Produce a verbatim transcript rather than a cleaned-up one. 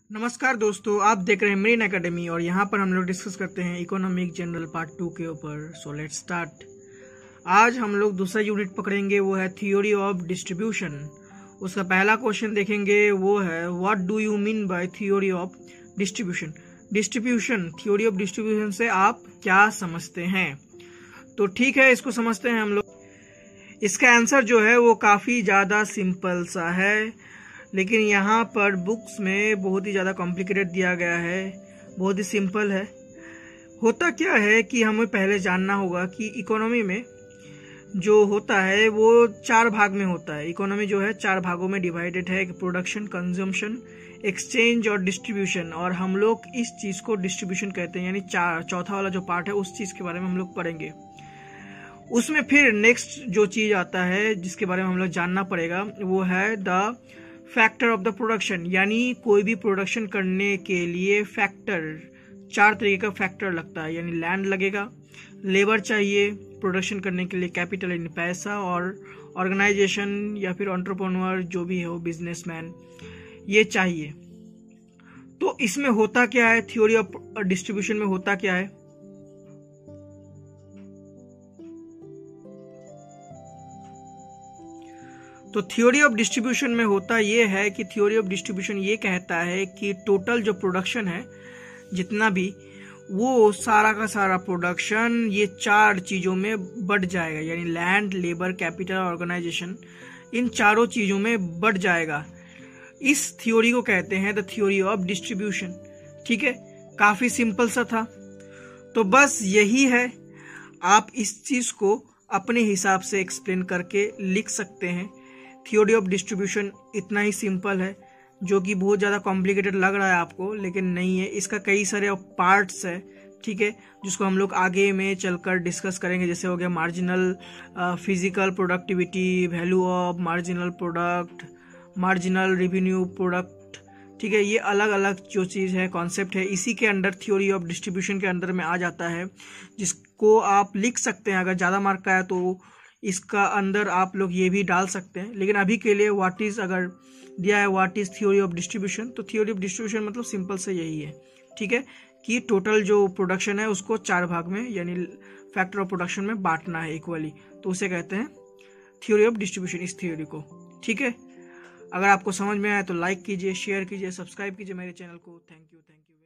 नमस्कार दोस्तों, आप देख रहे हैं मरीन एकेडमी और यहाँ पर हम लोग डिस्कस करते हैं इकोनॉमिक जनरल पार्ट टू के ऊपर। So let's start. आज हम लोग दूसरा यूनिट पकड़ेंगे, वो है थ्योरी ऑफ डिस्ट्रीब्यूशन। उसका पहला क्वेश्चन देखेंगे, वो है what do you mean by theory of distribution. Distribution, theory of distribution से आप क्या समझते हैं? तो ठीक है, इसको समझते हैं हम लोग। इसका आंसर जो है वो काफी ज्यादा सिंपल सा है, लेकिन यहाँ पर बुक्स में बहुत ही ज़्यादा कॉम्प्लिकेटेड दिया गया है। बहुत ही सिंपल है। होता क्या है कि हमें पहले जानना होगा कि इकोनॉमी में जो होता है वो चार भाग में होता है। इकोनॉमी जो है चार भागों में डिवाइडेड है, प्रोडक्शन, कंजम्पशन, एक्सचेंज और डिस्ट्रीब्यूशन। और हम लोग इस चीज़ को डिस्ट्रीब्यूशन कहते हैं, यानी चार चौथा वाला जो पार्ट है उस चीज़ के बारे में हम लोग पढ़ेंगे। उसमें फिर नेक्स्ट जो चीज़ आता है जिसके बारे में हम लोग जानना पड़ेगा, वो है the factor of the production. यानी कोई भी प्रोडक्शन करने के लिए फैक्टर, चार तरीके का फैक्टर लगता है। यानी लैंड लगेगा, लेबर चाहिए प्रोडक्शन करने के लिए, कैपिटल यानी पैसा, और ऑर्गेनाइजेशन या फिर एंटरप्रेन्योर जो भी हो, बिजनेसमैन, ये चाहिए। तो इसमें होता क्या है, थ्योरी ऑफ डिस्ट्रीब्यूशन में होता क्या है? तो थ्योरी ऑफ डिस्ट्रीब्यूशन में होता यह है कि थ्योरी ऑफ डिस्ट्रीब्यूशन ये कहता है कि टोटल जो प्रोडक्शन है जितना भी, वो सारा का सारा प्रोडक्शन ये चार चीजों में बढ़ जाएगा। यानी लैंड, लेबर, कैपिटल, ऑर्गेनाइजेशन, इन चारों चीजों में बढ़ जाएगा। इस थ्योरी को कहते हैं द थ्योरी ऑफ डिस्ट्रीब्यूशन। ठीक है, काफी सिंपल सा था। तो बस यही है, आप इस चीज को अपने हिसाब से एक्सप्लेन करके लिख सकते हैं। थ्योरी ऑफ डिस्ट्रीब्यूशन इतना ही सिंपल है, जो कि बहुत ज़्यादा कॉम्प्लिकेटेड लग रहा है आपको, लेकिन नहीं है। इसका कई सारे पार्ट्स है, ठीक है, जिसको हम लोग आगे में चलकर डिस्कस करेंगे। जैसे हो गया marginal physical productivity, value of marginal product, marginal revenue product. ठीक है, ये अलग अलग जो चीज़ है, कॉन्सेप्ट है, इसी के अंडर थ्योरी ऑफ डिस्ट्रीब्यूशन के अंदर में आ जाता है, जिसको आप लिख सकते हैं। अगर ज़्यादा मार्क का है तो इसका अंदर आप लोग ये भी डाल सकते हैं। लेकिन अभी के लिए व्हाट इज, अगर दिया है what is theory of distribution, तो थ्योरी ऑफ डिस्ट्रीब्यूशन मतलब सिंपल से यही है, ठीक है, कि टोटल जो प्रोडक्शन है उसको चार भाग में, यानी फैक्टर ऑफ प्रोडक्शन में बांटना है इक्वली, तो उसे कहते हैं थ्योरी ऑफ डिस्ट्रीब्यूशन, इस थ्योरी को। ठीक है, अगर आपको समझ में आया तो लाइक कीजिए, शेयर कीजिए, सब्सक्राइब कीजिए मेरे चैनल को। Thank you, thank you.